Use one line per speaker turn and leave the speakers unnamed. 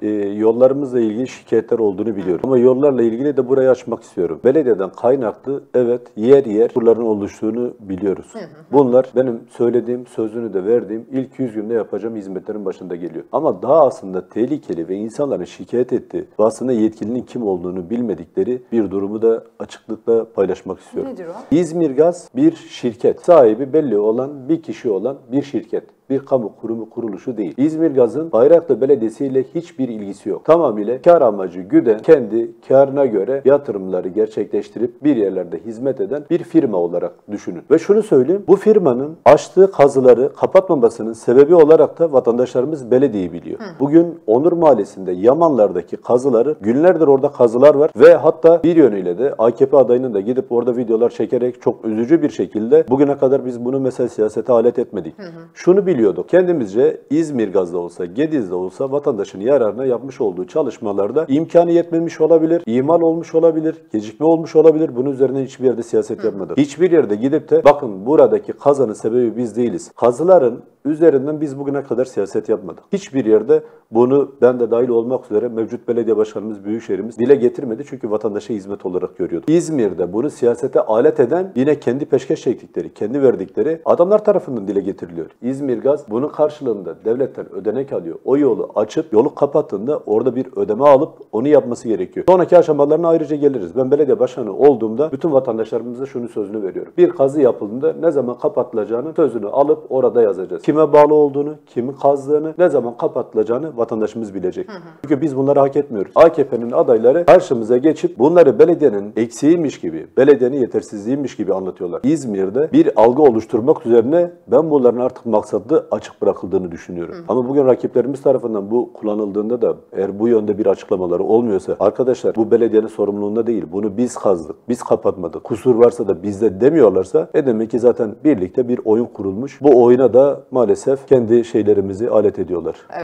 yollarımızla ilgili şikayetler olduğunu biliyorum. Ama yollarla ilgili de burayı açmak istiyorum. Belediyeden kaynaklı evet yer yer surların oluştuğunu biliyoruz. Bunlar benim söylediğim, sözünü de verdiğim ilk 100 günde yapacağım hizmetlerin başında geliyor. Ama daha aslında tehlikeli ve insanların şikayet ettiği ve aslında yetkilinin kim olduğunu bilmedikleri bir durumu da açıklıkla paylaşmak istiyorum.
Nedir o?
İzmirgaz bir şirket. Sahibi belli olan bir kişi olan bir şirket. Bir kamu kurumu kuruluşu değil. İzmirgaz'ın Bayraklı Belediyesi ile hiçbir ilgisi yok. Tamamıyla kar amacı güden, kendi karına göre yatırımları gerçekleştirip bir yerlerde hizmet eden bir firma olarak düşünün. Ve şunu söyleyeyim, bu firmanın açtığı kazıları kapatmamasının sebebi olarak da vatandaşlarımız belediyeyi biliyor. Bugün Onur Mahallesi'nde Yamanlar'daki kazıları, günlerdir orada kazılar var ve hatta bir yönüyle de AKP adayının da gidip orada videolar çekerek çok üzücü bir şekilde bugüne kadar biz bunu mesela siyasete alet etmedik. Şunu biliyorduk. Kendimizce İzmirgaz'da olsa, Gediz'de olsa vatandaşın yararına yapmış olduğu çalışmalarda imkanı yetmemiş olabilir, ihmal olmuş olabilir, gecikme olmuş olabilir. Bunun üzerine hiçbir yerde siyaset yapmadık. Hiçbir yerde gidip de bakın buradaki kazanın sebebi biz değiliz. Kazıların üzerinden biz bugüne kadar siyaset yapmadık. Hiçbir yerde bunu ben de dahil olmak üzere mevcut belediye başkanımız, büyükşehirimiz dile getirmedi. Çünkü vatandaşa hizmet olarak görüyordu. İzmir'de bunu siyasete alet eden yine kendi peşkeş çektikleri, kendi verdikleri adamlar tarafından dile getiriliyor. İzmirgaz bunun karşılığında devletten ödenek alıyor. O yolu açıp yolu kapattığında orada bir ödeme alıp onu yapması gerekiyor. Sonraki aşamalarına ayrıca geliriz. Ben belediye başkanı olduğumda bütün vatandaşlarımıza şunu sözünü veriyorum. Bir kazı yapıldığında ne zaman kapatılacağını sözünü alıp orada yazacağız. Kime bağlı olduğunu, kimin kazdığını, ne zaman kapatılacağını vatandaşımız bilecek. Çünkü biz bunları hak etmiyoruz. AKP'nin adayları karşımıza geçip bunları belediyenin eksiğiymiş gibi, belediyenin yetersizliğiymiş gibi anlatıyorlar. İzmir'de bir algı oluşturmak üzerine ben bunların artık maksadı açık bırakıldığını düşünüyorum. Ama bugün rakiplerimiz tarafından bu kullanıldığında da eğer bu yönde bir açıklamaları olmuyorsa arkadaşlar bu belediyenin sorumluluğunda değil. Bunu biz kazdık, biz kapatmadık. Kusur varsa da bizde demiyorlarsa demek ki zaten birlikte bir oyun kurulmuş. Bu oyuna da maalesef kendi şeylerimizi alet ediyorlar.